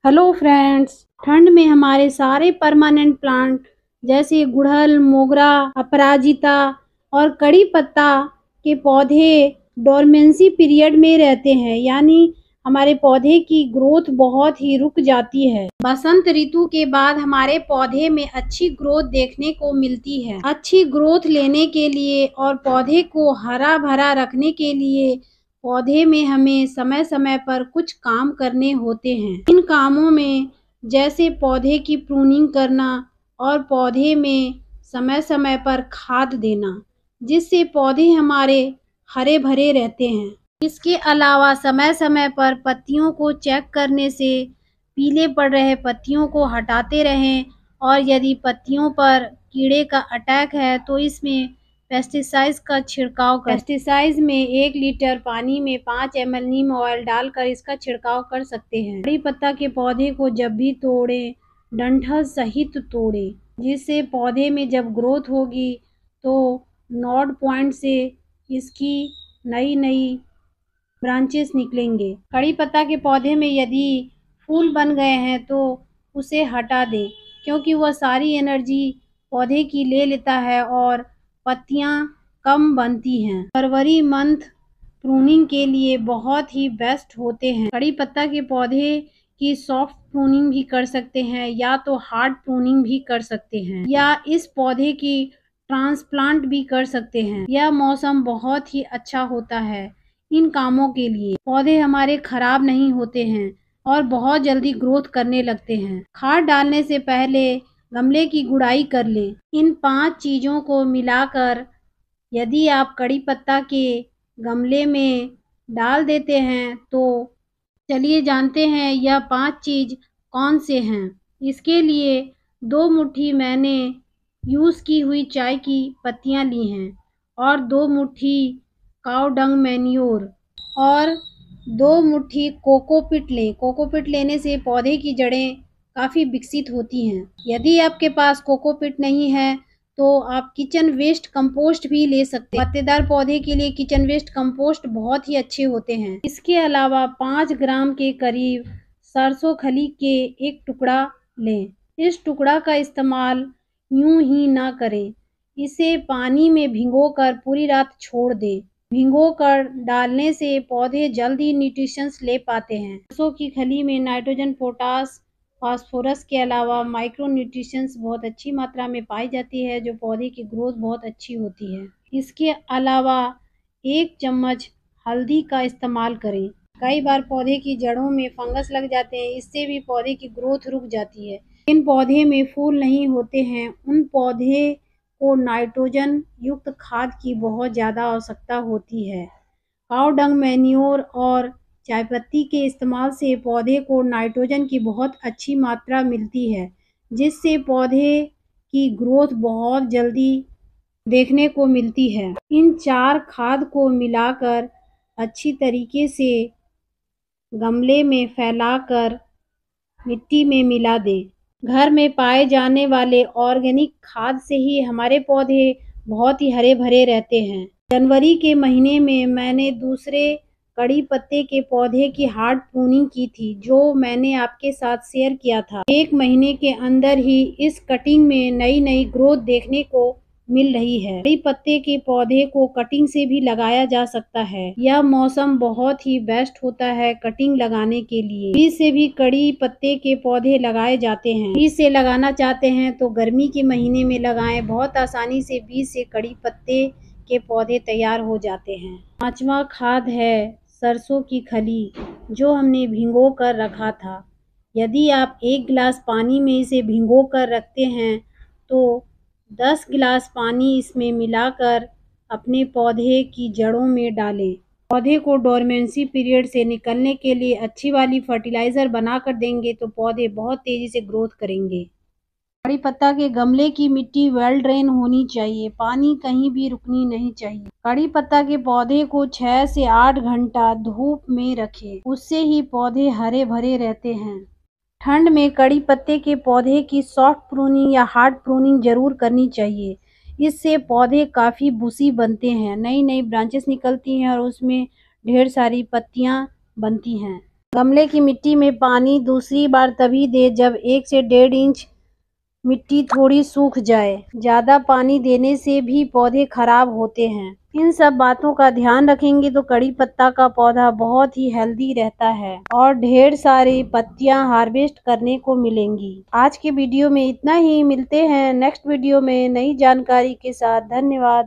Hello friends, ठंड में हमारे सारे परमानेंट प्लांट जैसे गुड़हल, मोगरा, अपराजिता और कड़ी पत्ता के पौधे डोरमेंसी पीरियड में रहते हैं, यानी हमारे पौधे की ग्रोथ बहुत ही रुक जाती है। बसंत ऋतु के बाद हमारे पौधे में अच्छी ग्रोथ देखने को मिलती है। अच्छी ग्रोथ लेने के लिए और पौधे को हरा भरा रखने के लिए पौधे में हमें समय समय पर कुछ काम करने होते हैं। इन कामों में जैसे पौधे की प्रूनिंग करना और पौधे में समय समय पर खाद देना, जिससे पौधे हमारे हरे भरे रहते हैं। इसके अलावा समय समय पर पत्तियों को चेक करने से पीले पड़ रहे पत्तियों को हटाते रहें, और यदि पत्तियों पर कीड़े का अटैक है तो इसमें पेस्टिसाइड्स का छिड़काव करें। पेस्टिसाइड्स में 1 लीटर पानी में 5 ml नीम ऑयल डालकर इसका छिड़काव कर सकते हैं। कड़ी पत्ता के पौधे को जब भी तोड़ें, डंठल सहित तोड़ें, जिससे पौधे में जब ग्रोथ होगी तो नोड पॉइंट से इसकी नई नई ब्रांचेस निकलेंगे। कड़ी पत्ता के पौधे में यदि फूल बन गए हैं तो उसे हटा दें, क्योंकि वह सारी एनर्जी पौधे की ले लेता है और पत्तियां कम बनती हैं। फरवरी मंथ प्रूनिंग के लिए बहुत ही बेस्ट होते हैं। कड़ी पत्ता के पौधे की सॉफ्ट प्रूनिंग भी कर सकते हैं, या तो हार्ड प्रूनिंग भी कर सकते हैं, या इस पौधे की ट्रांसप्लांट भी कर सकते हैं। यह मौसम बहुत ही अच्छा होता है इन कामों के लिए। पौधे हमारे खराब नहीं होते हैं और बहुत जल्दी ग्रोथ करने लगते हैं। खाद डालने से पहले गमले की गुड़ाई कर लें। इन 5 चीज़ों को मिलाकर यदि आप कड़ी पत्ता के गमले में डाल देते हैं तो चलिए जानते हैं यह 5 चीज़ कौन से हैं। इसके लिए 2 मुट्ठी मैंने यूज़ की हुई चाय की पत्तियां ली हैं, और 2 मुट्ठी काऊ डंग मैन्योर, और 2 मुट्ठी कोकोपीट लें। कोकोपीट लेने से पौधे की जड़ें काफ़ी विकसित होती हैं। यदि आपके पास कोकोपीट नहीं है तो आप किचन वेस्ट कंपोस्ट भी ले सकते हैं। पत्तेदार पौधे के लिए किचन वेस्ट कंपोस्ट बहुत ही अच्छे होते हैं। इसके अलावा 5 ग्राम के करीब सरसों खली के एक टुकड़ा लें। इस टुकड़ा का इस्तेमाल यूं ही ना करें, इसे पानी में भिगोकर पूरी रात छोड़ दें। भिगोकर डालने से पौधे जल्दी न्यूट्रिशंस ले पाते हैं। सरसों की खली में नाइट्रोजन, पोटास, फास्फोरस के अलावा माइक्रो न्यूट्रिशंस बहुत अच्छी मात्रा में पाई जाती है, जो पौधे की ग्रोथ बहुत अच्छी होती है। इसके अलावा 1 चम्मच हल्दी का इस्तेमाल करें। कई बार पौधे की जड़ों में फंगस लग जाते हैं, इससे भी पौधे की ग्रोथ रुक जाती है। इन पौधे में फूल नहीं होते हैं, उन पौधे को नाइट्रोजन युक्त खाद की बहुत ज़्यादा आवश्यकता होती है। काऊ डंग मैन्योर और चायपत्ती के इस्तेमाल से पौधे को नाइट्रोजन की बहुत अच्छी मात्रा मिलती है, जिससे पौधे की ग्रोथ बहुत जल्दी देखने को मिलती है। इन 4 खाद को मिलाकर अच्छी तरीके से गमले में फैलाकर मिट्टी में मिला दें। घर में पाए जाने वाले ऑर्गेनिक खाद से ही हमारे पौधे बहुत ही हरे भरे रहते हैं। जनवरी के महीने में मैंने दूसरे कड़ी पत्ते के पौधे की हार्ड प्रूनिंग की थी, जो मैंने आपके साथ शेयर किया था। 1 महीने के अंदर ही इस कटिंग में नई नई ग्रोथ देखने को मिल रही है। कड़ी पत्ते के पौधे को कटिंग से भी लगाया जा सकता है। यह मौसम बहुत ही बेस्ट होता है कटिंग लगाने के लिए। बीज से भी कड़ी पत्ते के पौधे लगाए जाते हैं। बीज से लगाना चाहते हैं तो गर्मी के महीने में लगाएं। बहुत आसानी से बीज से कड़ी पत्ते के पौधे तैयार हो जाते हैं। 5वां खाद है सरसों की खली, जो हमने भिगो कर रखा था। यदि आप 1 गिलास पानी में इसे भिगो कर रखते हैं तो 10 गिलास पानी इसमें मिलाकर अपने पौधे की जड़ों में डालें। पौधे को डोरमेंसी पीरियड से निकलने के लिए अच्छी वाली फर्टिलाइज़र बनाकर देंगे तो पौधे बहुत तेज़ी से ग्रोथ करेंगे। कड़ी पत्ता के गमले की मिट्टी वेल ड्रेन होनी चाहिए, पानी कहीं भी रुकनी नहीं चाहिए। कड़ी पत्ता के पौधे को 6 से 8 घंटा धूप में रखें, उससे ही पौधे हरे भरे रहते हैं। ठंड में कड़ी पत्ते के पौधे की सॉफ्ट प्रूनिंग या हार्ड प्रूनिंग जरूर करनी चाहिए। इससे पौधे काफ़ी बुशी बनते हैं, नई नई ब्रांचेस निकलती हैं और उसमें ढेर सारी पत्तियां बनती हैं। गमले की मिट्टी में पानी दूसरी बार तभी दे जब 1 से 1.5 इंच मिट्टी थोड़ी सूख जाए। ज़्यादा पानी देने से भी पौधे खराब होते हैं। इन सब बातों का ध्यान रखेंगे तो कड़ी पत्ता का पौधा बहुत ही हेल्दी रहता है और ढेर सारी पत्तियां हार्वेस्ट करने को मिलेंगी। आज के वीडियो में इतना ही। मिलते हैं नेक्स्ट वीडियो में नई जानकारी के साथ। धन्यवाद।